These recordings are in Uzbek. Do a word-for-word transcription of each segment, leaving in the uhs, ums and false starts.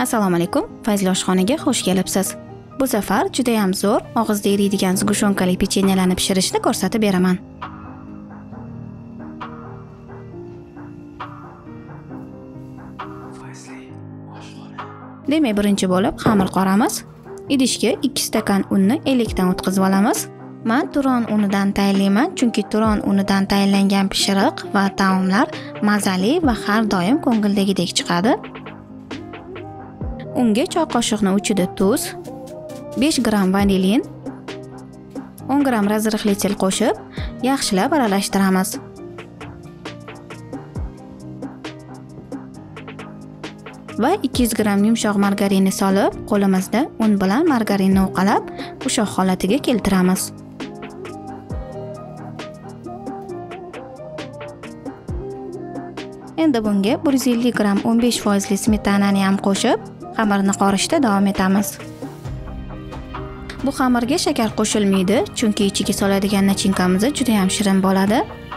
Assalomu alaykum, Fayzli oshxonaga xush kelibsiz. Bu safar juda ham zo'r, og'izda eriydigan zgushonkali pechenyelarni pishirishni ko'rsatib beraman. Fayzli oshxona. Demak, birinchi bo'lib xamir qoramiz. Idishga ikki stakan unni elakdan o'tkazib olamiz. Men turon unidan tayyorlayman, chunki turon unidan tayyorlangan pishiriq va taomlar mazali va har doim ko'ngildagidek chiqadi. Unga choy qoshiqning uchida tuz, besh gram vanilin, o'n gram razrixli tel qo'shib, yaxshilab aralashtiramiz. Va ikki yuz gram yumshoq margarinni solib, qo'limizda un bilan margarinni uqalab, ushoq holatiga keltiramiz. Endi bunga bir yuz ellik gram o'n besh foizli smetanani ham qo'shib, xamirni qorishda davom etamiz. Bu xamirga shakar qo'shilmaydi, chunki ichiga soladigan nachinkamiz juda ham shirin bo'ladi.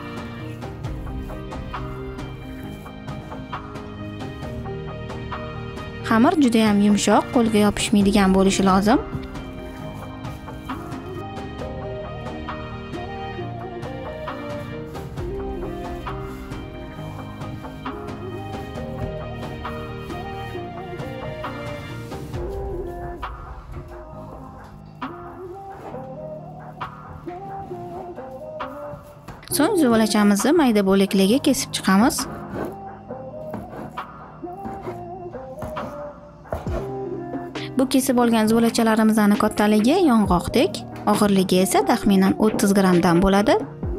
Xamir juda ham yumshoq, qo'lga yopishmaydigan bo'lishi lozim. So'ng zuvalachamizni mayda bo'laklarga kesib chiqamiz. Bu kesib olgan zuvalachalarimizni kattaligi yong'oqdek, og'irligi esa taxminan o'ttiz gramdan bo'ladi.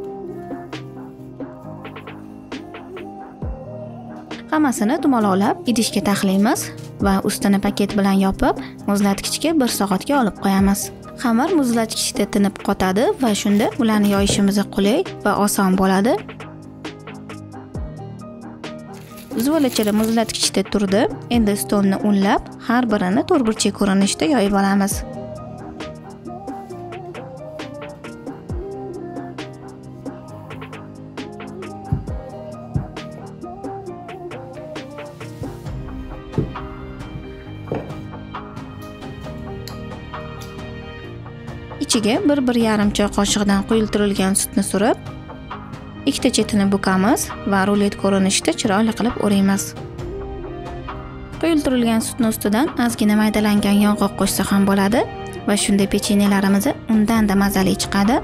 Hammasini dumaloqlab idishga taxlaymiz va ustini paket bilan yopib, muzlatgichga bir soatga olib qo'yamiz. Xamir muzlatgichda tinib qotadi va shunda ularni yoyishimiz qulay va oson bo'ladi. Zuvalachalar muzlatgichda turdi. Endi stolni unlab, har birini to'rtburchak ko'rinishda yoyib olamiz. Ichiga bir bir yarim choy qoshiqdan quyiltirilgan sutni surib, ikkita chetini bukamiz va rulet ko'rinishida chiroyli qilib o'raymiz. Quyiltirilgan sutning ustidan ozgina maydalangan yong'oq qo'shsa ham bo'ladi va shunda pechenyelarimiz undan-da mazali chiqadi.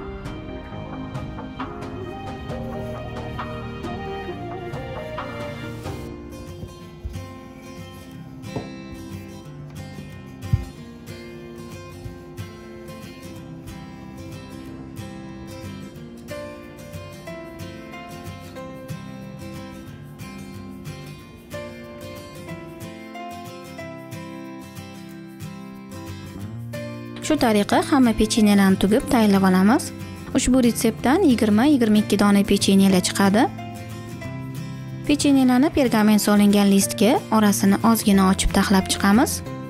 Shu tariqa hamma pechenyelarni tugib tayyorlab olamiz. Ushbu retseptdan yigirma yigirma ikki dona pechenyelar chiqadi. Pechenyelarni pergament solingan listga orasini ozgina ochib taxlab chiqamiz.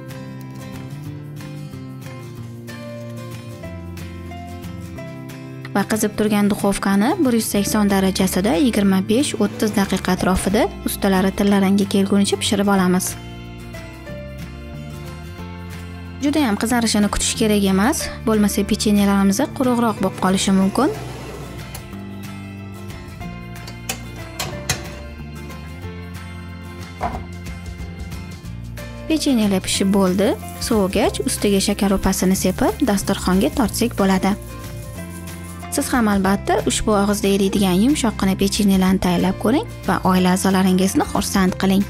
Va qizib turgan duxovkani bir yuz sakson darajasida yigirma besh o'ttiz daqiqa atrofida ustalari tillaranga kelgunicha pishirib olamiz. Juda ham qizarishini kutish kerak emas, bo'lmasa pechenyelarimiz quruqroq bo'lib qolishi mumkin. Pechenyelar pishib bo'ldi. Sovigach, ustiga shakar upasini sepib, dasturxonga tortsak bo'ladi. Siz ham albatta ushbu og'izda eriydigan yumshoqqina pechenyelarni tayyorlab ko'ring va oila a'zolaringizni xursand qiling.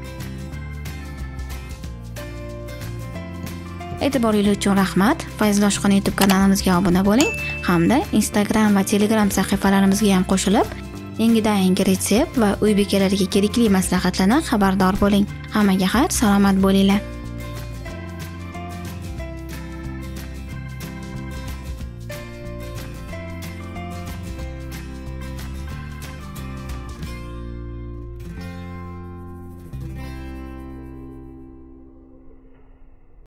E'tiboringiz uchun rahmat. Fayzli oshxona YouTube kanalimizga obuna bo'ling hamda Instagram va Telegram sahifalarimizga ham qo'shilib, yangidan yangi retsept va uy bekalariga kerakli maslahatlardan xabardor bo'ling. Hammaga xayr, salomat bo'linglar.